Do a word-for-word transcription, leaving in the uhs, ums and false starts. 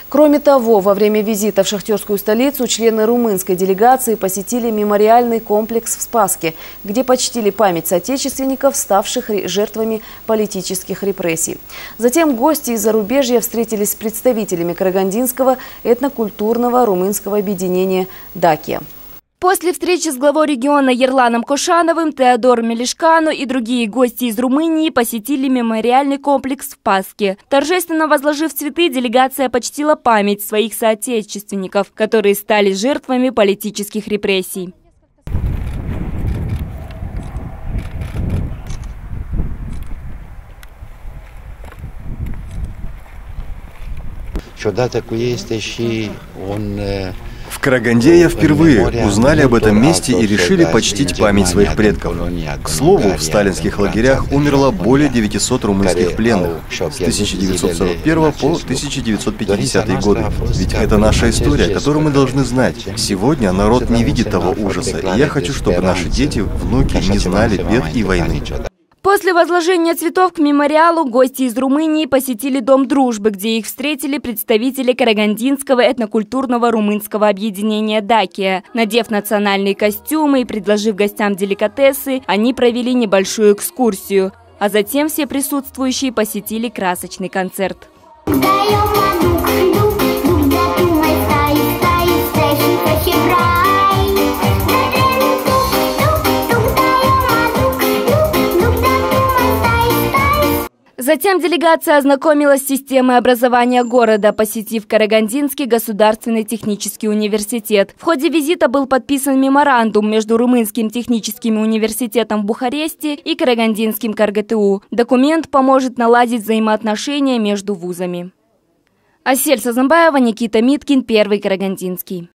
Кроме того, во время визита в шахтерскую столицу члены румынской делегации посетили мемориальный комплекс в Спасске, где почтили память соотечественников, ставших жертвами политических репрессий. Затем гости из зарубежья встретились с представителями Карагандинского этнокультурного румынского объединения «Дакия». После встречи с главой региона Ерланом Кошановым, Теодором Мелишкану и другие гости из Румынии посетили мемориальный комплекс в Спасске. Торжественно возложив цветы, делегация почтила память своих соотечественников, которые стали жертвами политических репрессий. В Караганде впервые узнали об этом месте и решили почтить память своих предков. К слову, в сталинских лагерях умерло более девятисот румынских пленных с тысяча девятьсот сорок первого по тысяча девятьсот пятидесятые годы. Ведь это наша история, которую мы должны знать. Сегодня народ не видит того ужаса, и я хочу, чтобы наши дети, внуки не знали бед и войны. После возложения цветов к мемориалу гости из Румынии посетили Дом дружбы, где их встретили представители Карагандинского этнокультурного румынского объединения «Дакия». Надев национальные костюмы и предложив гостям деликатесы, они провели небольшую экскурсию. А затем все присутствующие посетили красочный концерт. Затем делегация ознакомилась с системой образования города, посетив Карагандинский государственный технический университет. В ходе визита был подписан меморандум между Румынским техническим университетом в Бухаресте и Карагандинским КарГТУ. Документ поможет наладить взаимоотношения между вузами. Асель Сазамбаева, Никита Миткин, Первый Карагандинский.